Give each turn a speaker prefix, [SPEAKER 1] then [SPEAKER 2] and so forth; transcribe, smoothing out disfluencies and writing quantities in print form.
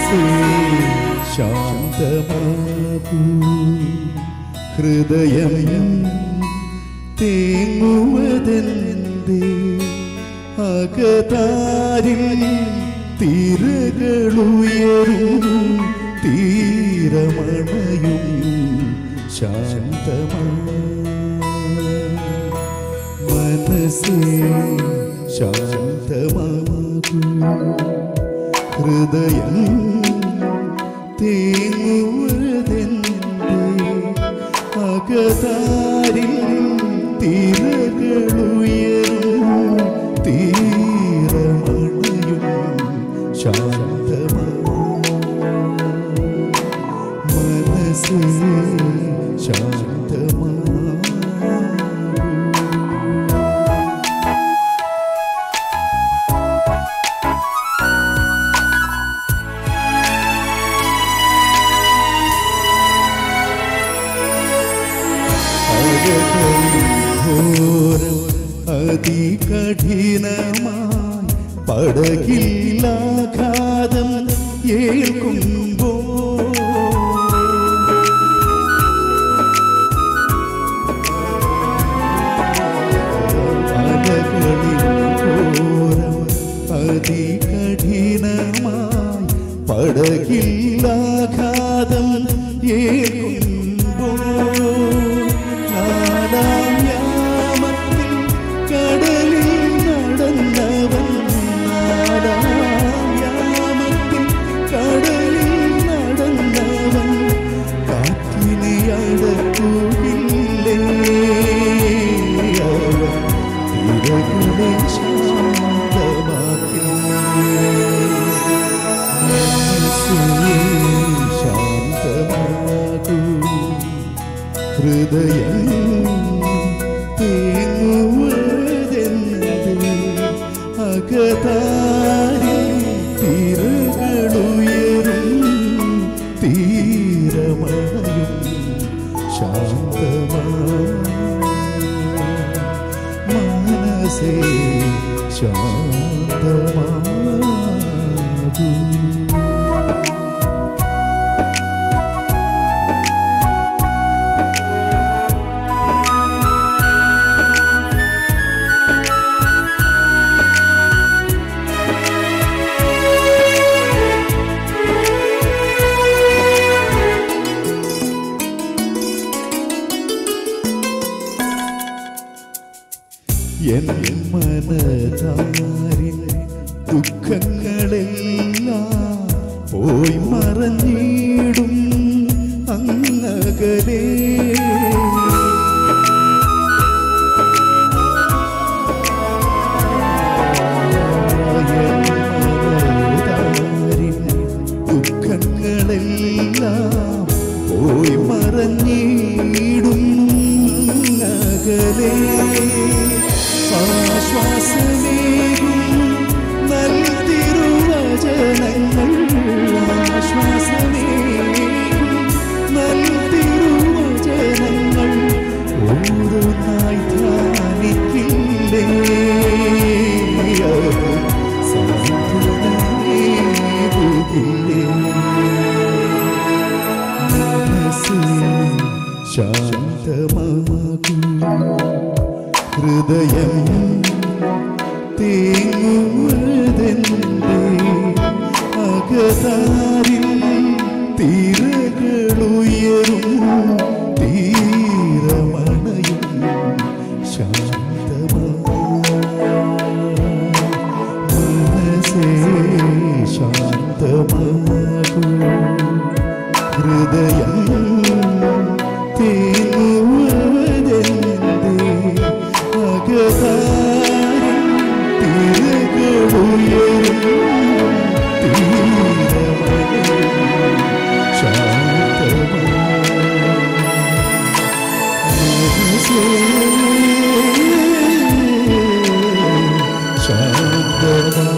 [SPEAKER 1] മനസ്സേ ശാന്തമാകൂ ഹൃദയം തേങ്ങുവതെന്തേ അകതാരിൽ തിരകളുയരും തീരമണയും ശാന്തമാ മനസ്സേ ശാന്തമാകൂ ഹൃദയം തേങ്ങുവതെന്തേ അകതാരിൽ തിരകളുയരും തീരമണയും ശാന്തമാ മനസ്സേ ശാന്തമാ അതികഠിനമായി പടകില്ലാഘാതം ഏൽക്കുമ്പോൾ അതികഠിനമായി പടകില്ലാഘാതം ഏൽക്കുമ്പോൾ ഹൃദയം തേങ്ങുവതെന്തേ അകതാരിൽ തിരകളുയരും തീരമണയും ശാന്തമാ മനസ്സേ ശാന്തമാകൂ എൻ മനതാരിൻ ദുഃഖങ്ങളെല്ലാം പോയി മറഞ്ഞിടും അങ്ങകലേ മനതാരിൻ ദുഃഖങ്ങളെല്ലാം പോയി മറഞ്ഞിടും അങ്ങകലേ ആശ്വാസമേകും നൽതിരുവചനങ്ങൾ ആശ്വാസമേകും നൽതിരുവചനങ്ങൾ ഓരോന്നായി ധ്യാനിക്കില്ലേ സാന്ത്വനമേകുകില്ലേ മനസ്സേ ശാന്തമാകൂ ഹൃദയം തേങ്ങുവതെന്തേ അകതാരിൽ തിരകളുയരും തീരമണയും ശാന്തമാ മനസ്സേ ശാന്തമാകൂ ഹൃദയം തേങ്ങുവതെന്തേ അകതാരിൽ തിരകളുയരും തീരമണയും ശാന്തമാ മനസ്സേ ശാന്തമാ